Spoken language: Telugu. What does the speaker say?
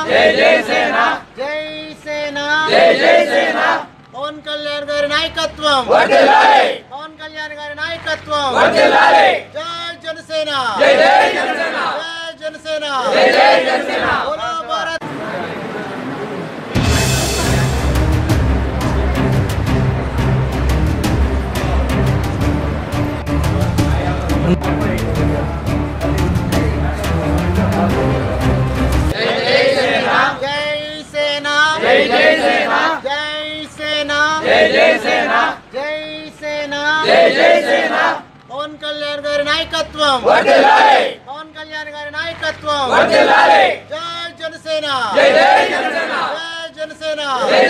జై జై సేన జై సేన జై జై సేన పవన్ కళ్యాణ్ గారి నాయకత్వం వర్ధిల్లాలి పవన్ కళ్యాణ్ గారి నాయకత్వం వర్ధిల్లాలి జై జనసేన జై జై జనసేన జై జనసేన జై జై జనసేన బోలో భారత్ జై జై సేన జై సేన జై జై సేన జై సేన జై జై సేన పవన్ కళ్యాణ్ గారి నాయకత్వం వర్ధిల్లాలి పవన్ కళ్యాణ్ గారి నాయకత్వం వర్ధిల్లాలి జై జనసేన జై జై జనసేన జై జనసేన జై